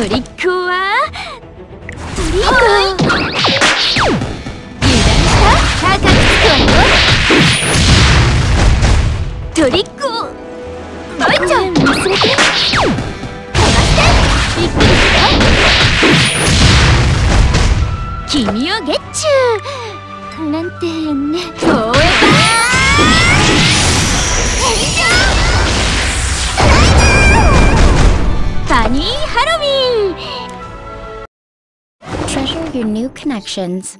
トリックはトリック油断した高くつくわよ。トリックをバイちゃん忘れてかましてびっくりした君をゲッチューなんてね。フォーエバーファニーハロウィーン。 Treasure your new connections.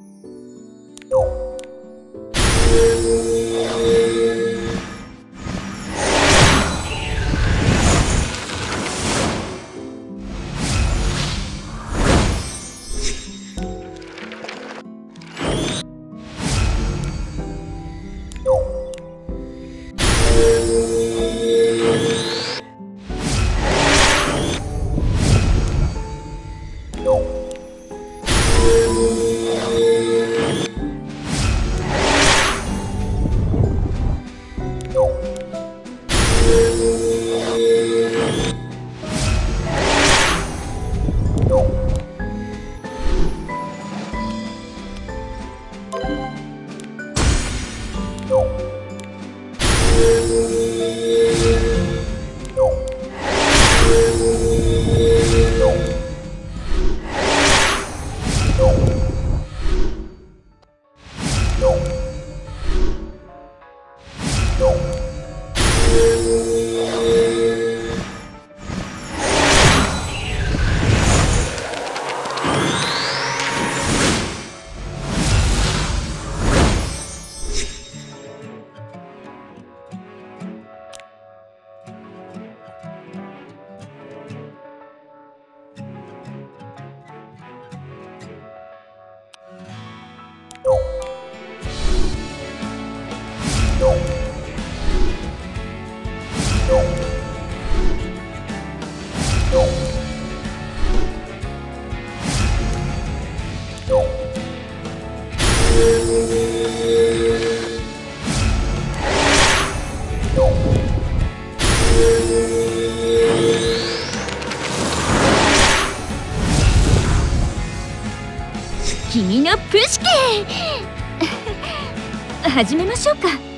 君のプシケ始めましょうか。